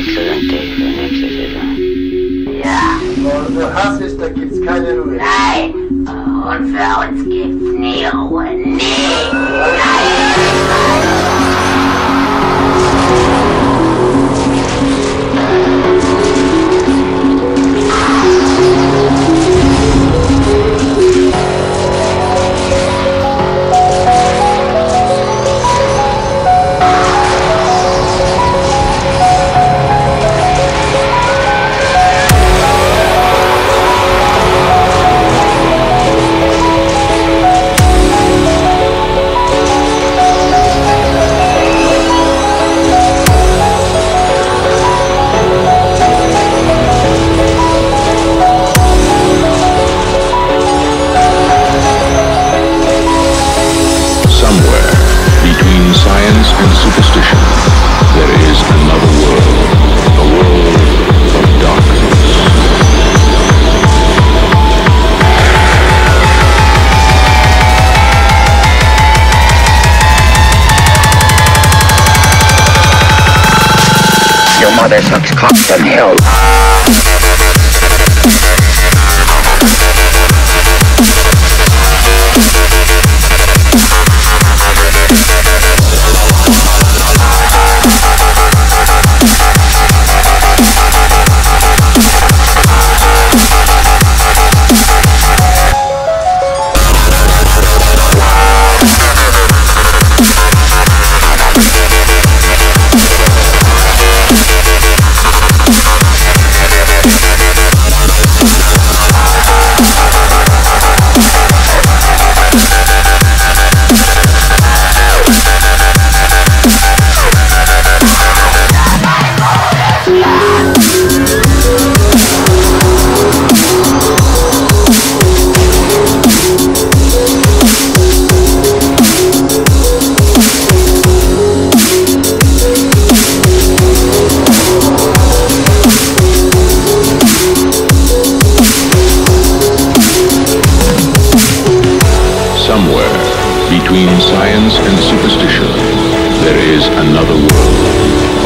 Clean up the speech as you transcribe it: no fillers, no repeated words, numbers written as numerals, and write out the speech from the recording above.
exzellente für ein Exorcism. Ja. Und für Hass da gibt's keine Ruhe. Nein. Und für uns gibt's nie Ruhe. Nie. Nein. Science and superstition, there is another world, a world of darkness. Your mother sucks cock from hell. Somewhere between science and superstition, there is another world.